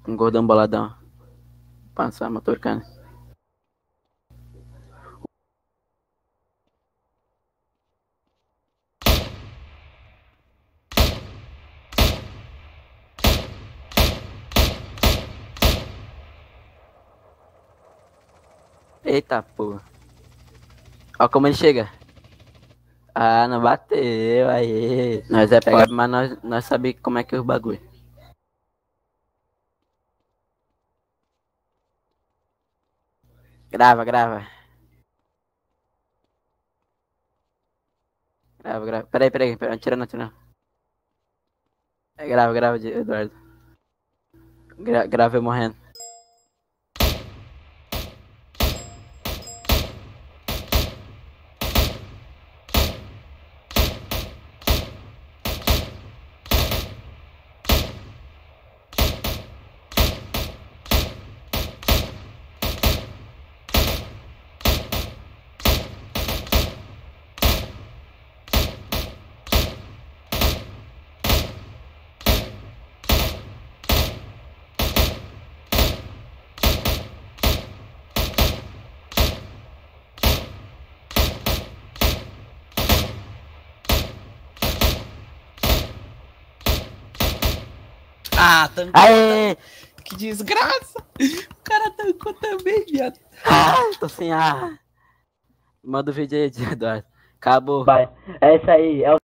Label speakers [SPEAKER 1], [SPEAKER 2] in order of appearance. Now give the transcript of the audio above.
[SPEAKER 1] Um gordão boladão. Passar motorcando. Eita porra. Ó como ele chega. Ah, não bateu aí. Nós é pobre, mas nós sabemos como é que é o bagulho. Grava, grava. Grava, grava. Peraí. Atirando. Grava, grava, Eduardo. Grava eu morrendo.
[SPEAKER 2] Ah, tancou.
[SPEAKER 1] Aê!
[SPEAKER 2] Que desgraça. O cara tancou também, viado.
[SPEAKER 1] Tô sem ar. Manda o vídeo aí, Eduardo. Acabou.
[SPEAKER 3] Vai. É isso aí. É o